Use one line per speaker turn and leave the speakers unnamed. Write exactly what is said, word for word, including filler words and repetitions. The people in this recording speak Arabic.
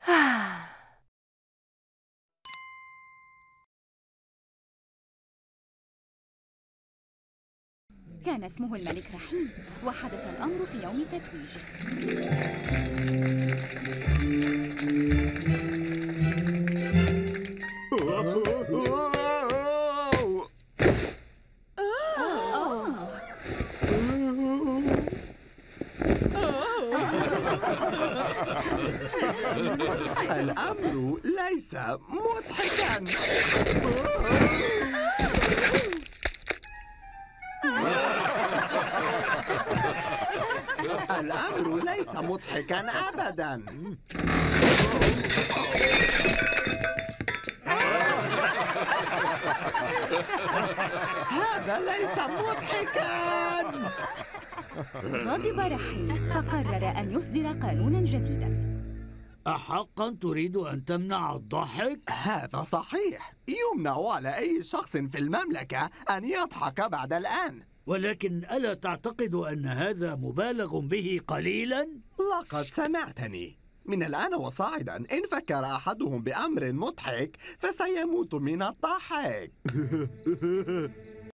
كان اسمه الملك رحيم، وحدث الأمر في يوم تتويجه.
الأمر ليس مضحكاً. الأمر ليس مضحكاً أبداً. هذا ليس مضحكاً.
غضب رحيم فقرر أن يصدر قانوناً جديداً.
أحقاً تريد أن تمنع الضحك؟
هذا صحيح. يمنع على أي شخص في المملكة أن يضحك بعد الآن.
ولكن ألا تعتقد أن هذا مبالغ به قليلاً؟
لقد سمعتني. من الآن وصاعداً إن فكر أحدهم بأمر مضحك فسيموت من الضحك.